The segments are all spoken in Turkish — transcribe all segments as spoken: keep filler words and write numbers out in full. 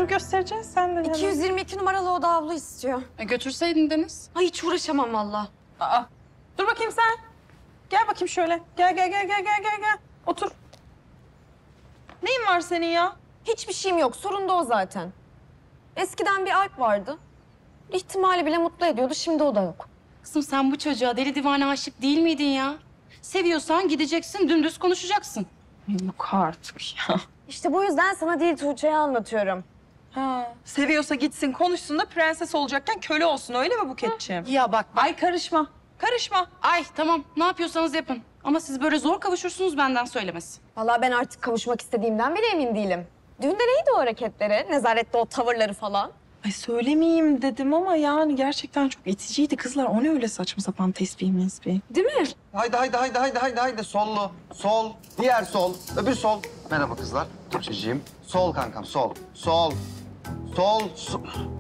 göstereceğiz sen de. iki yüz yirmi iki numaralı oda havlu istiyor. E götürseydin Deniz. Ay hiç uğraşamam vallahi. Aa, dur bakayım sen. Gel bakayım şöyle. Gel gel gel gel gel gel gel. Otur. Neyin var senin ya? Hiçbir şeyim yok. Sorun da o zaten. Eskiden bir Alp vardı. İhtimali bile mutlu ediyordu. Şimdi o da yok. Kızım sen bu çocuğa deli divane aşık değil miydin ya? Seviyorsan gideceksin, dümdüz konuşacaksın. Yok artık ya. İşte bu yüzden sana değil Tuğçe'ye anlatıyorum. Ha, seviyorsa gitsin konuşsun da prenses olacakken köle olsun öyle mi Buketciğim? Ya bak, bak. Ay karışma. Karışma. Ay tamam, ne yapıyorsanız yapın. Ama siz böyle zor kavuşursunuz benden söylemesi. Vallahi ben artık kavuşmak istediğimden bile emin değilim. Düğünde neydi o hareketleri? Nezarette o tavırları falan. Ay söylemeyeyim dedim ama yani gerçekten çok iticiydi kızlar. O ne öyle saçma sapan tesbih mesbih. Değil mi? Haydi haydi haydi haydi haydi haydi sollu. Sol. Diğer sol. Öbür sol. Merhaba kızlar. Tuğçe'ciğim. Sol kankam sol. Sol. Sol. Sol.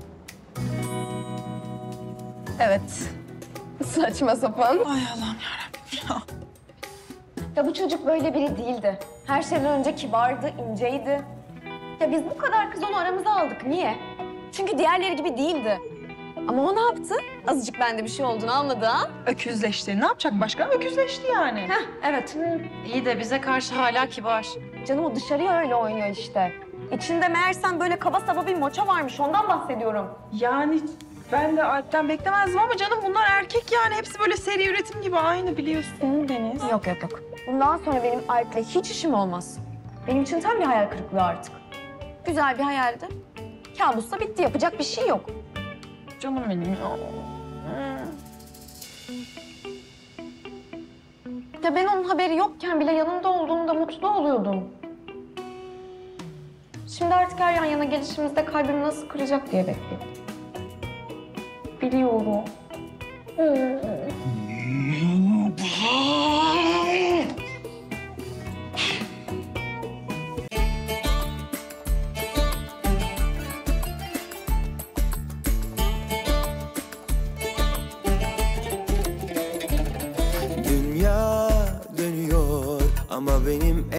Evet. Saçma sapan. Ay Allah'ım yarabbim ya. Ya bu çocuk böyle biri değildi. Her şeyden önce kibardı, inceydi. Ya biz bu kadar kız onu aramıza aldık. Niye? Çünkü diğerleri gibi değildi. Ama o ne yaptı? Azıcık bende bir şey olduğunu anladı ha? Öküzleşti. Ne yapacak başka? Öküzleşti yani. Heh, evet. İyi de bize karşı hala kibar. Canım o dışarıya öyle oynuyor işte. İçinde meğersem böyle kaba saba bir moça varmış. Ondan bahsediyorum. Yani ben de Alp'ten beklemezdim ama canım bunlar erkek yani. Hepsi böyle seri üretim gibi aynı biliyorsun Deniz. Yok yok yok. Bundan sonra benim Alp'le hiç işim olmaz. Benim için tam bir hayal kırıklığı artık. Güzel bir hayaldi. Kabusla bitti. Yapacak bir şey yok. Canım benim ya. Ya ben onun haberi yokken bile yanında olduğumda mutlu oluyordum. Şimdi artık her yan yana gelişimizde kalbimi nasıl kıracak diye bekliyorum. Biliyorum. Dünya dönüyor ama benim